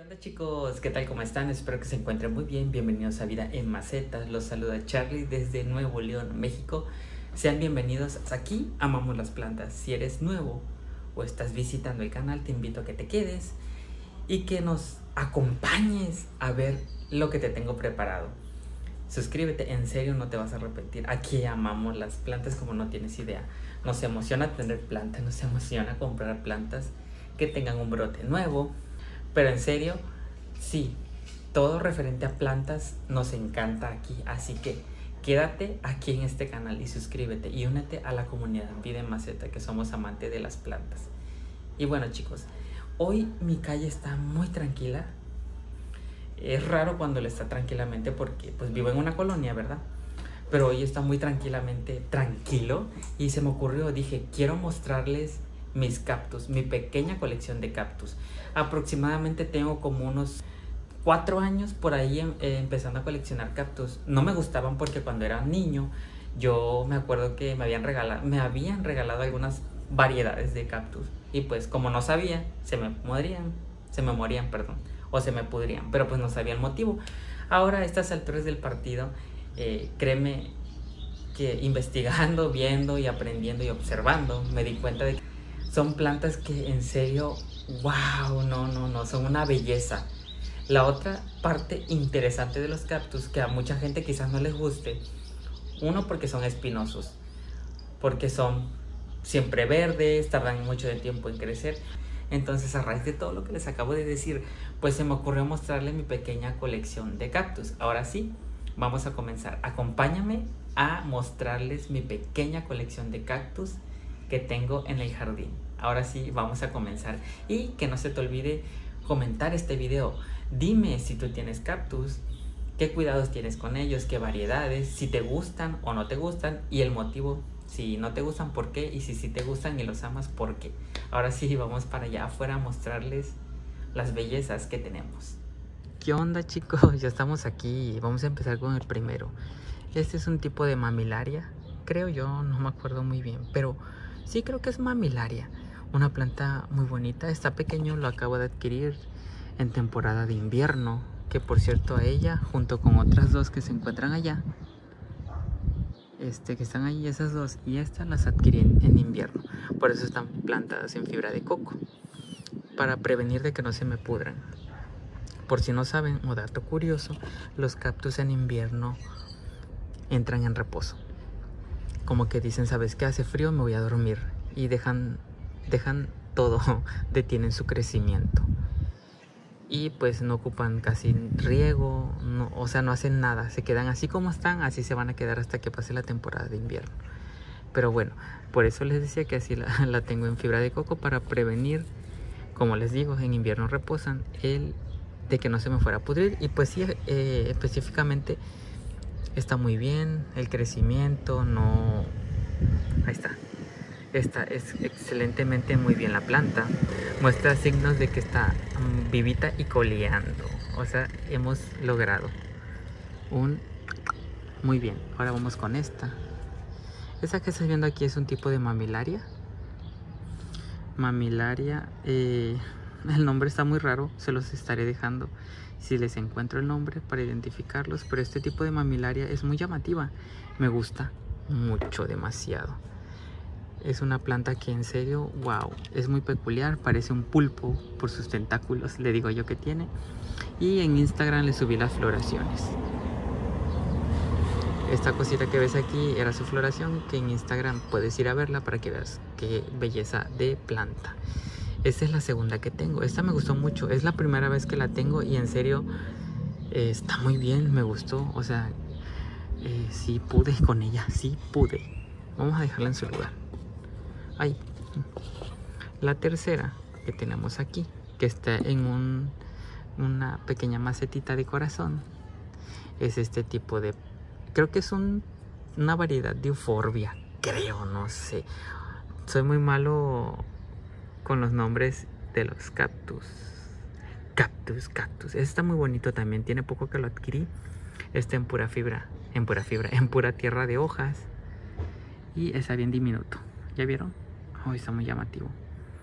¿Qué onda, chicos? ¿Qué tal? ¿Cómo están? Espero que se encuentren muy bien. Bienvenidos a Vida en Macetas. Los saluda Charlie desde Nuevo León, México. Sean bienvenidos. Aquí amamos las plantas. Si eres nuevo o estás visitando el canal, te invito a que te quedes y que nos acompañes a ver lo que te tengo preparado. Suscríbete, en serio no te vas a arrepentir. Aquí amamos las plantas como no tienes idea. Nos emociona tener plantas, nos emociona comprar plantas que tengan un brote nuevo. Pero en serio, sí, todo referente a plantas nos encanta aquí. Así que quédate aquí en este canal y suscríbete y únete a la comunidad Vida en Maceta, que somos amantes de las plantas. Y bueno, chicos, hoy mi calle está muy tranquila. Es raro cuando le está tranquilamente porque pues vivo en una colonia, ¿verdad? Pero hoy está muy tranquilamente tranquilo y se me ocurrió, dije, quiero mostrarles mis cactus, mi pequeña colección de cactus. Aproximadamente tengo como unos 4 años por ahí empezando a coleccionar cactus. No me gustaban porque cuando era niño yo me acuerdo que me habían regalado algunas variedades de cactus y pues como no sabía, se me morían, perdón, o se me pudrían, pero pues no sabía el motivo. Ahora a estas alturas del partido, créeme que investigando, viendo y aprendiendo y observando, me di cuenta de que son plantas que en serio, wow, no, son una belleza. La otra parte interesante de los cactus, que a mucha gente quizás no les guste, uno porque son espinosos, porque son siempre verdes, tardan mucho de tiempo en crecer. Entonces, a raíz de todo lo que les acabo de decir, pues se me ocurrió mostrarles mi pequeña colección de cactus. Ahora sí, vamos a comenzar. Acompáñame a mostrarles mi pequeña colección de cactus que tengo en el jardín. Ahora sí, vamos a comenzar. Y que no se te olvide comentar este video. Dime si tú tienes cactus, qué cuidados tienes con ellos, qué variedades, si te gustan o no te gustan y el motivo. Si no te gustan, ¿por qué? Y si sí te gustan y los amas, ¿por qué? Ahora sí, vamos para allá afuera a mostrarles las bellezas que tenemos. ¿Qué onda, chicos? Ya estamos aquí. Vamos a empezar con el primero. Este es un tipo de mamilaria. Creo yo, no me acuerdo muy bien, pero sí creo que es mamilaria. Una planta muy bonita. Está pequeño, lo acabo de adquirir en temporada de invierno. Que por cierto a ella, junto con otras dos que se encuentran allá, que están ahí, esas dos y estas las adquirí en invierno. Por eso están plantadas en fibra de coco, para prevenir de que no se me pudran. Por si no saben, o dato curioso, los cactus en invierno entran en reposo. Como que dicen, ¿sabes qué? Hace frío, me voy a dormir. Y dejan todo, detienen su crecimiento. Y pues no ocupan casi riego, no, o sea, no hacen nada. Se quedan así como están, así se van a quedar hasta que pase la temporada de invierno. Pero bueno, por eso les decía que así la tengo en fibra de coco para prevenir, como les digo, en invierno reposan, de que no se me fuera a pudrir. Y pues sí, específicamente está muy bien, el crecimiento, no... Ahí está. Esta es excelentemente muy bien la planta. Muestra signos de que está vivita y coleando. O sea, hemos logrado muy bien. Ahora vamos con esta. Esa que estás viendo aquí es un tipo de mamilaria. Mamilaria, el nombre está muy raro, se los estaré dejando si les encuentro el nombre para identificarlos, pero este tipo de mamilaria es muy llamativa, me gusta mucho, demasiado. Es una planta que en serio, wow, es muy peculiar, parece un pulpo por sus tentáculos, le digo yo que tiene. Y en Instagram le subí las floraciones. Esta cosita que ves aquí era su floración, que en Instagram puedes ir a verla para que veas qué belleza de planta. Esta es la segunda que tengo. Esta me gustó mucho. Es la primera vez que la tengo y en serio está muy bien, me gustó. O sea, sí pude con ella, sí pude. Vamos a dejarla en su lugar. Ahí. La tercera que tenemos aquí, que está en una pequeña macetita de corazón, es este tipo de... Creo que es una variedad de euforbia, creo, no sé. Soy muy malo con los nombres de los cactus. Cactus. Este está muy bonito también, tiene poco que lo adquirí. Está en pura fibra, en pura tierra de hojas. Y está bien diminuto, ¿ya vieron? Oh, está muy llamativo.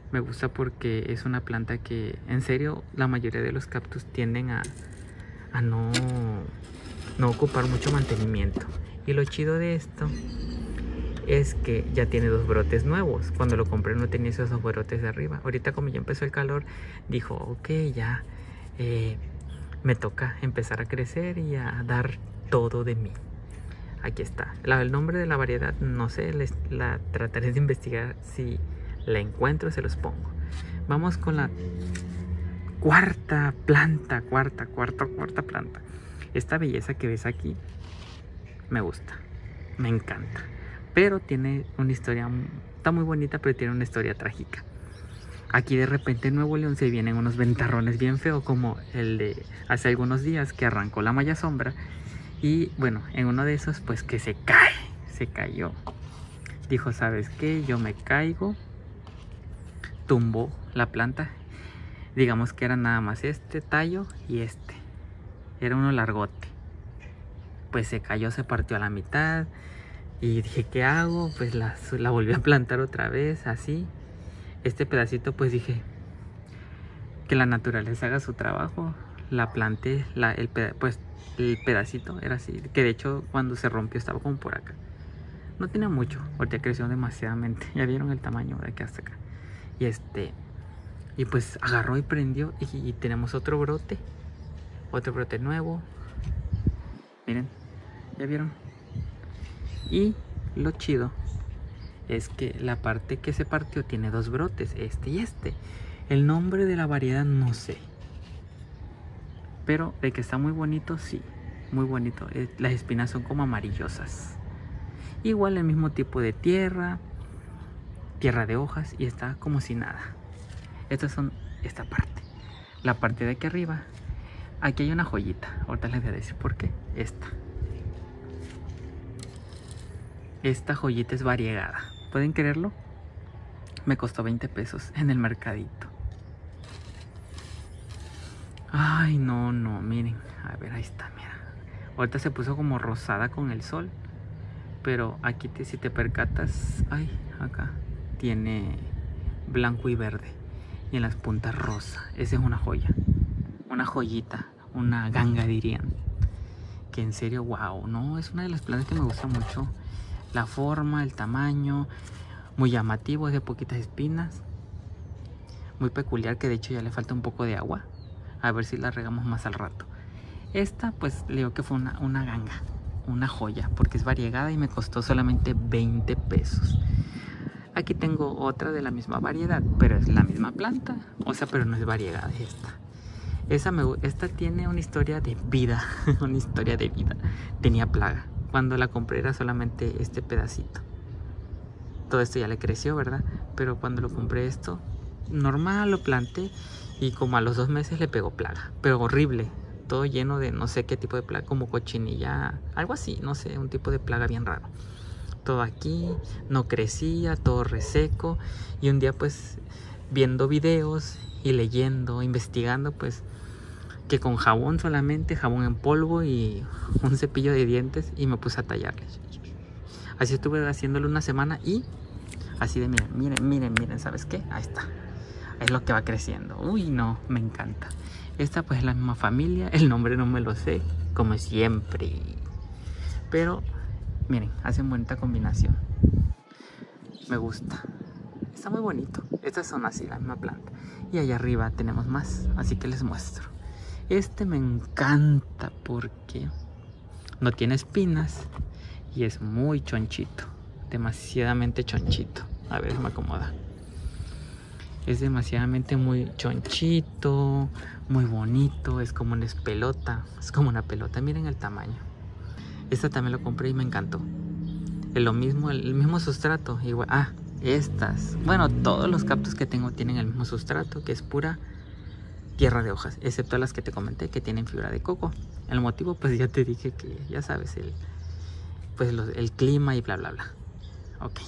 Me gusta porque es una planta que, en serio, la mayoría de los cactus tienden a no ocupar mucho mantenimiento. Y lo chido de esto es que ya tiene 2 brotes nuevos. Cuando lo compré no tenía esos 2 brotes de arriba. Ahorita como ya empezó el calor, dijo, ok, ya me toca empezar a crecer y a dar todo de mí. Aquí está. El nombre de la variedad no sé, la trataré de investigar. Si la encuentro se los pongo. Vamos con la cuarta planta. Cuarta planta. Esta belleza que ves aquí me gusta, me encanta. Pero tiene una historia, está muy bonita, pero tiene una historia trágica. Aquí de repente en Nuevo León se vienen unos ventarrones bien feos, como el de hace algunos días que arrancó la malla sombra. Y bueno, en uno de esos pues que se cayó. Dijo, ¿sabes qué? Yo me caigo. Tumbó la planta. Digamos que era nada más este tallo y este. Era uno largote. Pues se cayó, se partió a la mitad. Y dije, ¿qué hago? Pues la volví a plantar otra vez, así. Este pedacito pues dije, que la naturaleza haga su trabajo. La planté, pues el pedacito era así. Que de hecho cuando se rompió estaba como por acá. No tenía mucho, ahorita creció demasiadamente. Ya vieron el tamaño de aquí hasta acá. Y pues agarró y prendió y tenemos otro brote nuevo. Miren, ¿ya vieron? Y lo chido es que la parte que se partió tiene 2 brotes, este y este. El nombre de la variedad no sé, pero de que está muy bonito, sí, muy bonito. Las espinas son como amarillosas. Igual el mismo tipo de tierra de hojas, y está como si nada. Estas son esta parte. La parte de aquí arriba, aquí hay una joyita. Ahorita les voy a decir por qué. Esta joyita es variegada. ¿Pueden creerlo? Me costó 20 pesos en el mercadito. Ay, no, miren. A ver, ahí está, mira. Ahorita se puso como rosada con el sol. Pero aquí si te percatas, ay, acá tiene blanco y verde. Y en las puntas rosa. Esa es una joya. Una joyita. Una ganga dirían. Que en serio, wow, no, es una de las plantas que me gusta mucho. La forma, el tamaño, muy llamativo, es de poquitas espinas. Muy peculiar, que de hecho ya le falta un poco de agua. A ver si la regamos más al rato. Esta pues le digo que fue una ganga, una joya, porque es variegada y me costó solamente 20 pesos. Aquí tengo otra de la misma variedad, pero es la misma planta. O sea, pero no es variegada esta. Esta tiene una historia de vida. Una historia de vida. Tenía plaga. Cuando la compré era solamente este pedacito. Todo esto ya le creció, ¿verdad? Pero cuando lo compré esto, normal, lo planté. Y como a los 2 meses le pegó plaga. Pero horrible. Todo lleno de no sé qué tipo de plaga. Como cochinilla. Algo así, no sé. Un tipo de plaga bien raro. Todo aquí. No crecía. Todo reseco. Y un día pues viendo videos y leyendo, investigando, pues que con jabón solamente, jabón en polvo y un cepillo de dientes, y me puse a tallarle. Así estuve haciéndolo una semana y así de miren, ¿sabes qué? Ahí está. Es lo que va creciendo. Uy, no, me encanta. Esta pues es la misma familia, el nombre no me lo sé, como siempre. Pero miren, hacen bonita combinación. Me gusta. Está muy bonito. Estas son así, la misma planta. Y allá arriba tenemos más, así que les muestro. Este me encanta porque no tiene espinas y es muy chonchito, demasiadamente chonchito. A ver, me acomoda. Es demasiadamente muy chonchito, muy bonito, es como una pelota, miren el tamaño. Esta también lo compré y me encantó. El mismo sustrato, igual. Estas. Bueno, todos los cactus que tengo tienen el mismo sustrato, que es pura tierra de hojas, excepto las que te comenté que tienen fibra de coco. El motivo pues ya te dije, que ya sabes, el clima y bla bla bla. Ok,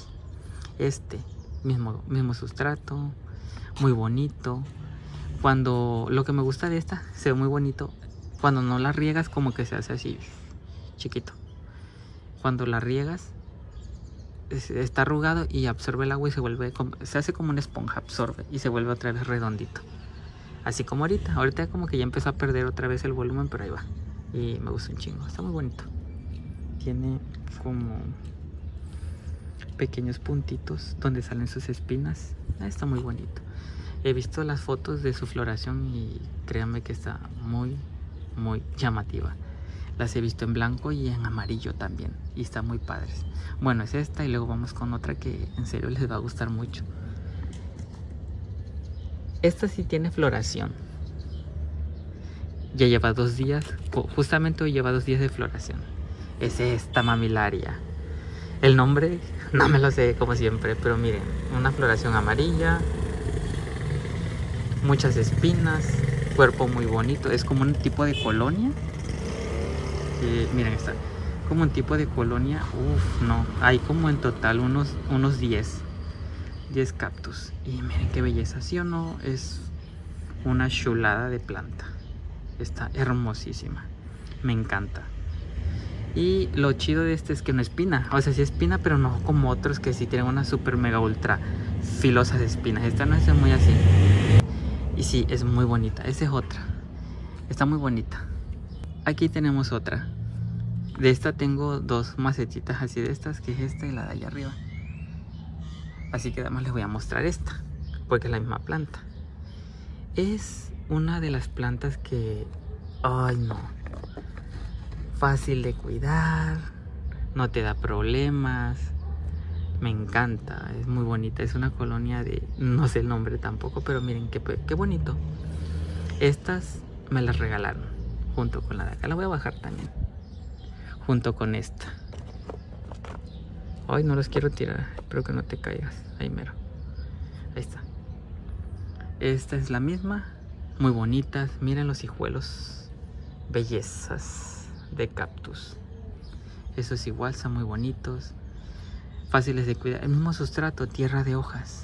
mismo sustrato, muy bonito. Lo que me gusta de esta, se ve muy bonito cuando no la riegas, como que se hace así chiquito. Cuando la riegas está arrugado y absorbe el agua y se hace como una esponja, absorbe y se vuelve otra vez redondito. Así como ahorita como que ya empezó a perder otra vez el volumen, pero ahí va. Y me gusta un chingo, está muy bonito. Tiene como pequeños puntitos donde salen sus espinas. Está muy bonito. He visto las fotos de su floración y créanme que está muy llamativa. Las he visto en blanco y en amarillo también y están muy padres. Bueno, es esta y luego vamos con otra que en serio les va a gustar mucho. Esta sí tiene floración. Ya lleva 2 días, justamente hoy lleva 2 días de floración. Es esta mamilaria. El nombre no me lo sé como siempre, pero miren, una floración amarilla, muchas espinas, cuerpo muy bonito, es como un tipo de colonia. Miren, está como un tipo de colonia. No, hay como en total unos 10 cactus. Y miren qué belleza, ¿sí o no? Es una chulada de planta. Está hermosísima, me encanta. Y lo chido de este es que no espina, o sea sí espina, pero no como otros que sí tienen una super mega ultra filosas espinas. Esta no es muy así. Y sí, es muy bonita. Esa es otra, está muy bonita. Aquí tenemos otra. De esta tengo 2 macetitas así de estas, que es esta y la de allá arriba. Así que además les voy a mostrar esta, porque es la misma planta. Es una de las plantas que, ay no, fácil de cuidar, no te da problemas, me encanta, es muy bonita. Es una colonia de, no sé el nombre tampoco, pero miren qué bonito. Estas me las regalaron junto con la de acá, la voy a bajar también, junto con esta. Ay, no los quiero tirar, espero que no te caigas, ahí mero, ahí está. Esta es la misma, muy bonitas, miren los hijuelos, bellezas de cactus. Esos igual son muy bonitos, fáciles de cuidar, el mismo sustrato, tierra de hojas.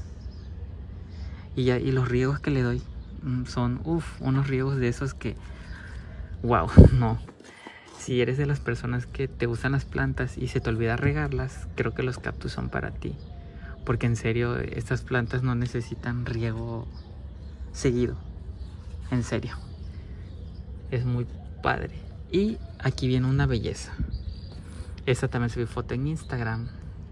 Y los riegos que le doy son, unos riegos de esos que, wow, no. Si eres de las personas que te gustan las plantas y se te olvida regarlas, creo que los cactus son para ti. Porque en serio, estas plantas no necesitan riego seguido. En serio. Es muy padre. Y aquí viene una belleza. Esta también subí foto en Instagram.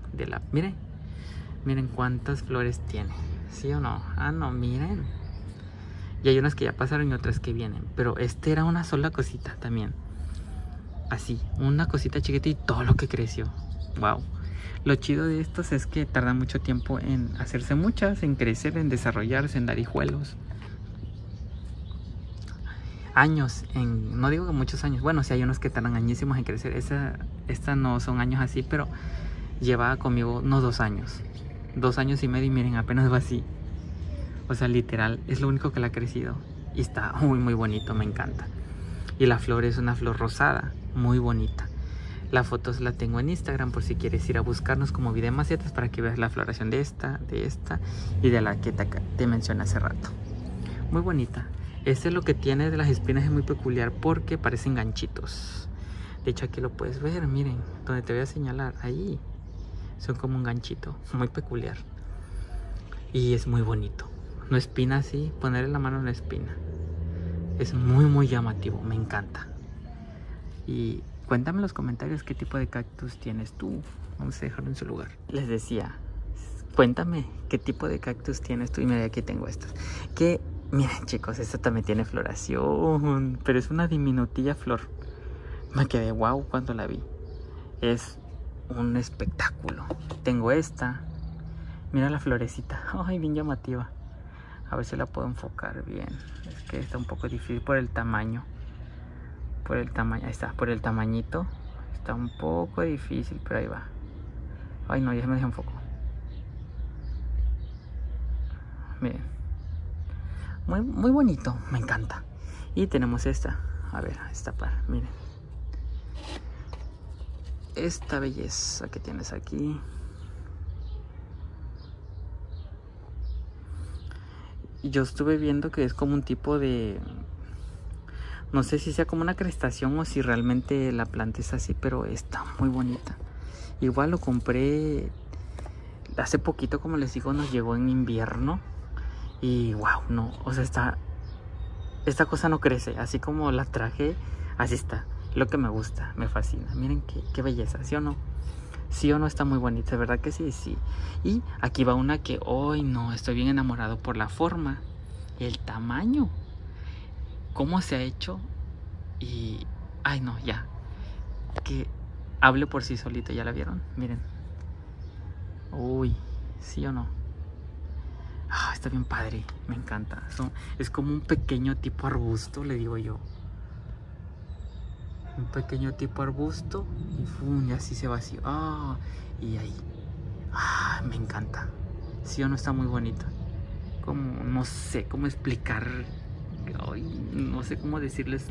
Miren cuántas flores tiene. ¿Sí o no? Ah, no, miren. Y hay unas que ya pasaron y otras que vienen. Pero este era una sola cosita también. Así, una cosita chiquita y todo lo que creció. Wow. Lo chido de estos es que tardan mucho tiempo en hacerse muchas, en crecer, en desarrollarse, en dar hijuelos. Años, no digo que muchos años. Bueno, sí hay unos que tardan añísimos en crecer. Esta no son años así, pero lleva conmigo no 2 años. 2 años y medio y miren, apenas va así. O sea, literal, es lo único que le ha crecido. Y está muy bonito, me encanta. Y la flor es una flor rosada, muy bonita. La foto la tengo en Instagram por si quieres ir a buscarnos como Vida en Macetas para que veas la floración de esta y de la que te mencioné hace rato. Muy bonita. Este es lo que tiene de las espinas, es muy peculiar porque parecen ganchitos. De hecho aquí lo puedes ver, miren, donde te voy a señalar, ahí. Son como un ganchito, muy peculiar. Y es muy bonito. No espina así, ponerle la mano en la espina. Es muy llamativo, me encanta. Y cuéntame en los comentarios qué tipo de cactus tienes tú. Vamos a dejarlo en su lugar. Les decía, cuéntame qué tipo de cactus tienes tú. Y mira, aquí tengo estos. Que, miren chicos, esta también tiene floración, pero es una diminutilla flor. Me quedé wow cuando la vi. Es un espectáculo. Tengo esta. Mira la florecita. Ay, bien llamativa. A ver si la puedo enfocar bien. Es que está un poco difícil por el tamaño. Ahí está, por el tamañito. Está un poco difícil, pero ahí va. Ay no, ya se me desenfocó. Miren. Muy bonito, me encanta. Y tenemos esta. A ver, esta par, miren. Esta belleza que tienes aquí. Yo estuve viendo que es como un tipo de, no sé si sea como una crestación o si realmente la planta es así, pero está muy bonita. Igual lo compré hace poquito, como les digo, nos llegó en invierno. Y wow, no, o sea, esta cosa no crece. Así como la traje, así está. Lo que me gusta, me fascina. Miren qué belleza, ¿sí o no? Sí o no, está muy bonita, ¿verdad que sí? Sí. Y aquí va una que hoy no, estoy bien enamorado por la forma, el tamaño, cómo se ha hecho. Y ay no, ya, que hable por sí solito. ¿Ya la vieron? Miren. Uy, sí o no. Está bien padre, me encanta. Es como un pequeño tipo arbusto, le digo yo. Un pequeño tipo arbusto y ¡fum! Y así se vació. Y ahí. Me encanta. Sí o no, está muy bonita. Como, no sé cómo explicar. Ay, no sé cómo decirles.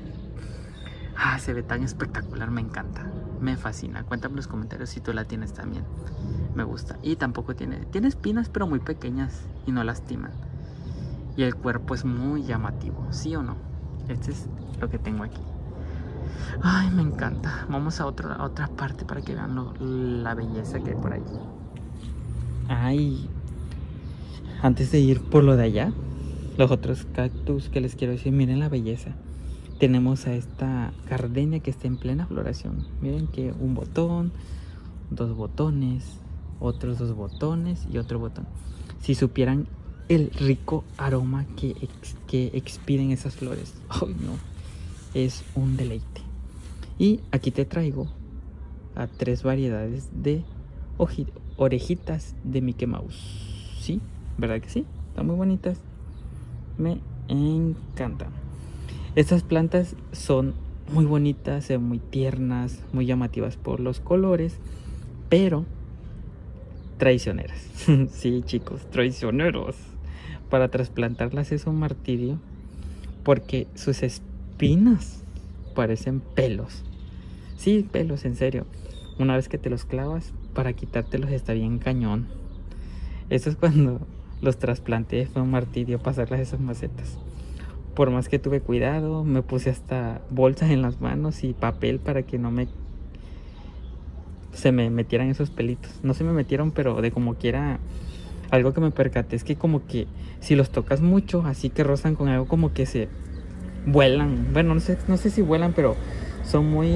Se ve tan espectacular, me encanta. Me fascina. Cuéntame en los comentarios si tú la tienes también. Me gusta. Y tampoco tiene espinas, pero muy pequeñas y no lastiman. Y el cuerpo es muy llamativo, ¿sí o no? Este es lo que tengo aquí. Ay, me encanta. Vamos a otra parte para que vean la belleza que hay por ahí. Ay, antes de ir por lo de allá, los otros cactus que les quiero decir, miren la belleza. Tenemos a esta gardenia que está en plena floración. Miren que un botón, 2 botones, otros 2 botones y otro botón. Si supieran el rico aroma que expiden esas flores. Ay, no, es un deleite. Y aquí te traigo a 3 variedades de orejitas de Mickey Mouse. ¿Sí? ¿Verdad que sí? Están muy bonitas. Me encantan. Estas plantas son muy bonitas, muy tiernas, muy llamativas por los colores, pero traicioneras. Sí, chicos, traicioneros. Para trasplantarlas es un martirio porque sus espinas parecen pelos. Sí, pelos, en serio. Una vez que te los clavas, para quitártelos está bien cañón. Eso es cuando los trasplanté, fue un martirio pasarlas esas macetas. Por más que tuve cuidado, me puse hasta bolsas en las manos y papel para que no se me metieran esos pelitos. No se me metieron, pero de como quiera, algo que me percaté es que como que si los tocas mucho, así que rozan con algo, como que se vuelan. Bueno, no sé si vuelan, pero son muy...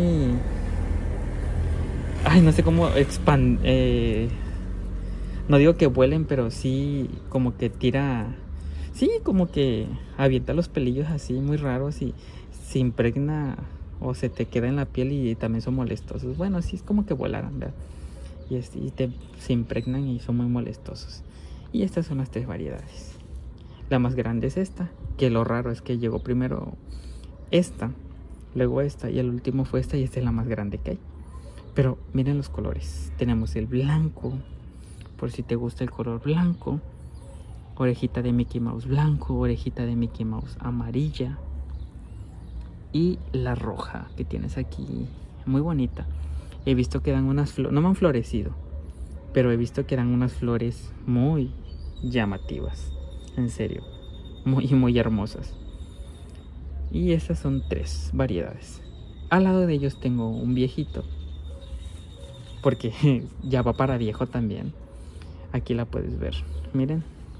Ay, no sé cómo no digo que vuelen, pero sí como que tira... Sí, como que avienta los pelillos así muy raros y se impregna o se te queda en la piel y también son molestosos. Bueno, sí es como que volaran, ¿verdad? Se impregnan y son muy molestosos. Y estas son las 3 variedades. La más grande es esta, que lo raro es que llegó primero esta, luego esta y el último fue esta, y esta es la más grande que hay. Pero miren los colores. Tenemos el blanco, por si te gusta el color blanco. Orejita de Mickey Mouse blanco, orejita de Mickey Mouse amarilla. Y la roja que tienes aquí, muy bonita. He visto que dan unas flores, no me han florecido, pero he visto que dan unas flores muy llamativas. En serio, muy hermosas. Y estas son 3 variedades. Al lado de ellos tengo un viejito, porque ya va para viejo también. Aquí la puedes ver, miren.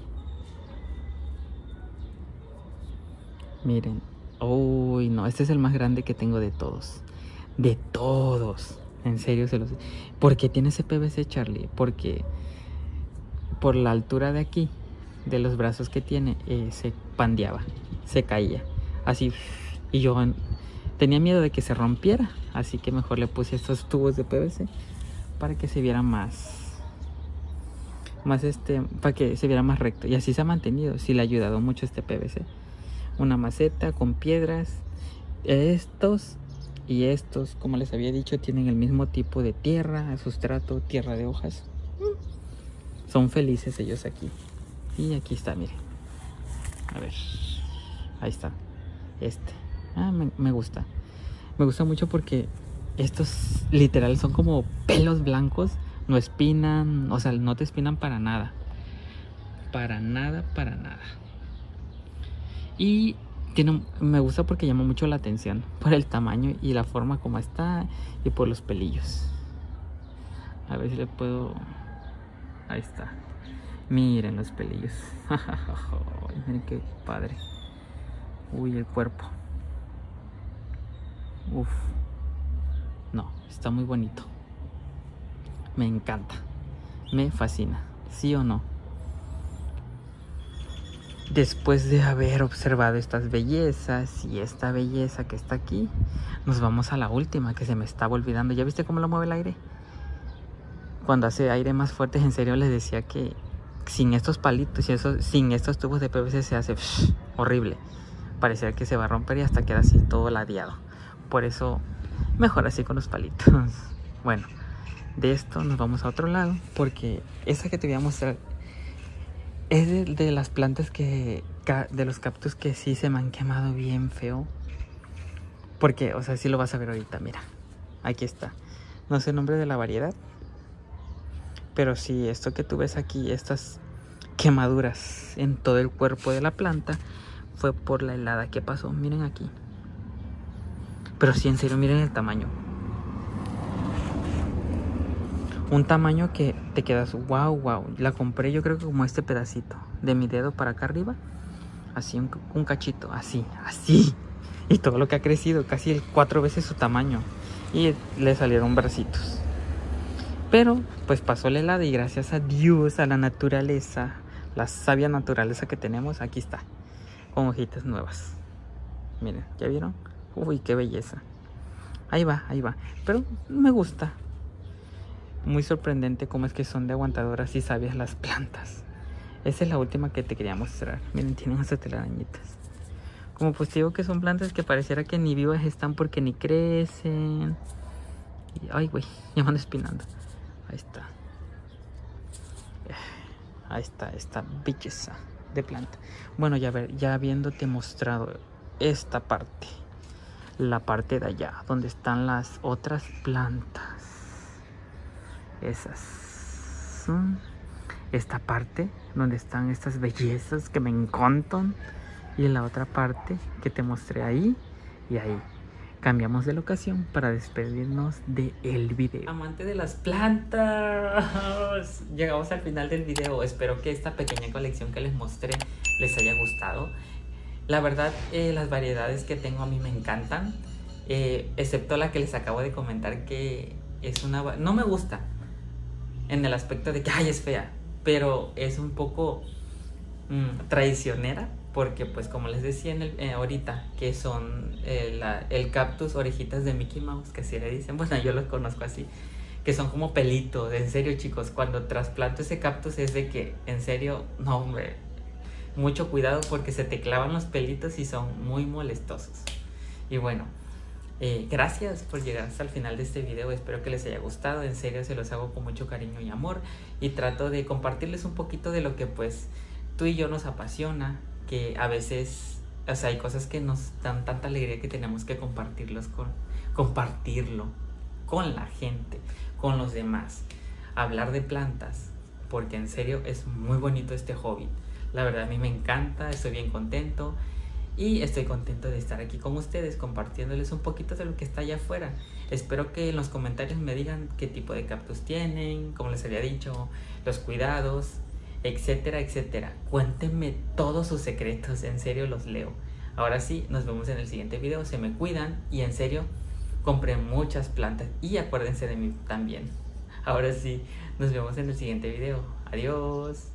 Miren. Uy, no, este es el más grande que tengo de todos. De todos. En serio se los... ¿Por qué tiene ese PVC, Charlie? Porque por la altura de aquí, de los brazos que tiene, se pandeaba, se caía. Así. Y yo tenía miedo de que se rompiera. Así que mejor le puse estos tubos de PVC para que se viera más para que se viera más recto. Y así se ha mantenido. Sí le ha ayudado mucho este PVC. Una maceta con piedras. Estos y estos, como les había dicho, tienen el mismo tipo de tierra, sustrato, tierra de hojas. Son felices ellos aquí. Y aquí está, miren. A ver, ahí está. Me gusta. Me gusta mucho porque estos literal son como pelos blancos. No espinan, o sea, no te espinan para nada. Para nada, para nada. Y me gusta porque llama mucho la atención por el tamaño y la forma como está y por los pelillos. A ver si le puedo... Ahí está. Miren los pelillos. Miren qué padre. Uy, el cuerpo. Uf. No, está muy bonito. Me encanta. Me fascina. ¿Sí o no? Después de haber observado estas bellezas y esta belleza que está aquí, nos vamos a la última que se me estaba olvidando. ¿Ya viste cómo lo mueve el aire? Cuando hace aire más fuerte, en serio les decía que sin estos palitos y sin estos tubos de PVC se hace horrible. Parecía que se va a romper y hasta queda así todo ladeado. Por eso, mejor así con los palitos. Bueno, de esto nos vamos a otro lado, porque esa que te voy a mostrar es de las plantas de los cactus que sí se me han quemado bien feo. Porque, o sea, sí lo vas a ver ahorita, mira. Aquí está. No sé el nombre de la variedad, pero sí, esto que tú ves aquí, estas quemaduras en todo el cuerpo de la planta, fue por la helada que pasó. Miren aquí. Pero sí, en serio, miren el tamaño. Un tamaño que te quedas, wow. La compré yo creo que como este pedacito, de mi dedo para acá arriba. Así, un cachito, así. Y todo lo que ha crecido, casi 4 veces su tamaño. Y le salieron bracitos. Pero pues pasó la helada y gracias a Dios, a la naturaleza, la sabia naturaleza que tenemos, aquí está, con hojitas nuevas. Miren, ¿ya vieron? Uy, qué belleza. Ahí va. Pero me gusta. Muy sorprendente cómo es que son de aguantadoras y sabias las plantas. Esa es la última que te quería mostrar. Miren, tienen hasta telarañitas. Como pues digo que son plantas que pareciera que ni vivas están porque ni crecen. Y, ay, güey, ya van espinando. Ahí está esta belleza de planta. Bueno, ya habiéndote mostrado esta parte, la parte de allá donde están las otras plantas, esas son esta parte donde están estas bellezas que me encantan, y en la otra parte que te mostré ahí y ahí. Cambiamos de locación para despedirnos del video. Amante de las plantas, llegamos al final del video. Espero que esta pequeña colección que les mostré les haya gustado. La verdad, las variedades que tengo a mí me encantan, excepto la que les acabo de comentar, que es una... No me gusta en el aspecto de que ay, es fea, pero es un poco traicionera. Porque pues como les decía ahorita, que son el cactus orejitas de Mickey Mouse, que así le dicen, bueno, yo los conozco así, que son como pelitos. En serio, chicos, cuando trasplanto ese cactus es de que, en serio, no, hombre, mucho cuidado porque se te clavan los pelitos y son muy molestosos. Y bueno, gracias por llegar hasta el final de este video. Espero que les haya gustado. En serio, se los hago con mucho cariño y amor, y trato de compartirles un poquito de lo que pues tú y yo nos apasiona, que a veces, o sea, hay cosas que nos dan tanta alegría que tenemos que compartirlo con la gente, con los demás, hablar de plantas, porque en serio es muy bonito este hobby. La verdad, a mí me encanta, estoy bien contento y estoy contento de estar aquí con ustedes compartiéndoles un poquito de lo que está allá afuera. Espero que en los comentarios me digan qué tipo de cactus tienen, como les había dicho, los cuidados, etcétera, etcétera. Cuéntenme todos sus secretos, en serio los leo. Ahora sí, nos vemos en el siguiente video. Se me cuidan y en serio, compren muchas plantas y acuérdense de mí también. Ahora sí, nos vemos en el siguiente video. Adiós.